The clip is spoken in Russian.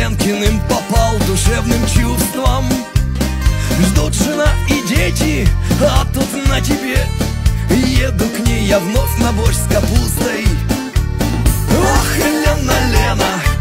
Ленкиным попал душевным чувством. Ждут жена и дети, а тут на тебе. Еду к ней я вновь на борщ с капустой. Ох, Лена, Лена,